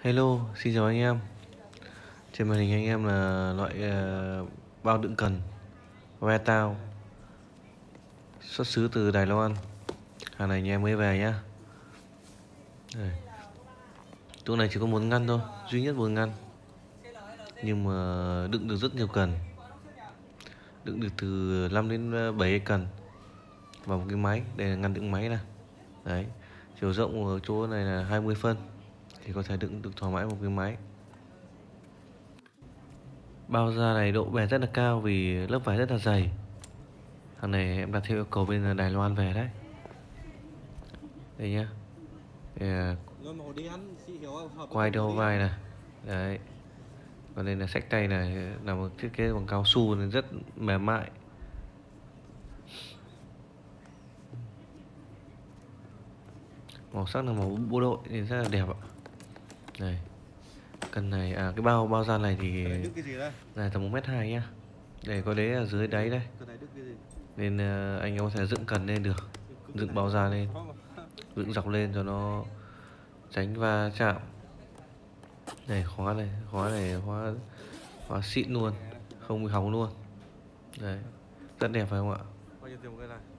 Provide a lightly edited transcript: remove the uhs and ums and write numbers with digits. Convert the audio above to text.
Hello, xin chào anh em. Trên màn hình anh em là loại bao đựng cần Vetao xuất xứ từ Đài Loan. Hàng này nhà em mới về nhá. Đây. Chỗ này chỉ có một ngăn thôi, duy nhất một ngăn. Nhưng mà đựng được rất nhiều cần. Đựng được từ 5 đến 7 cái cần vào một cái máy. Đây là ngăn đựng máy này. Đấy. Chiều rộng ở chỗ này là 20 phân thì có thể đựng được thoải mái một cái máy. Bao da này độ bền rất là cao vì lớp vải rất là dày. Hàng này em đặt theo yêu cầu bên Đài Loan về đấy. Đây nhá. Đây quai đeo vai này. Đấy. Còn đây là xách tay này, là một thiết kế bằng cao su nên rất mềm mại. Màu sắc là màu bộ đội thì rất là đẹp ạ. Đây. Cần này cái bao da này thì dài tầm 1m2 nhá. Để có đấy ở dưới đáy đây. Nên anh em có thể dựng cần lên được. Dựng bao da lên. Dựng dọc lên cho nó tránh va chạm. Này khóa này, khóa xịn luôn, không bị hỏng luôn. Đấy, rất đẹp phải không ạ?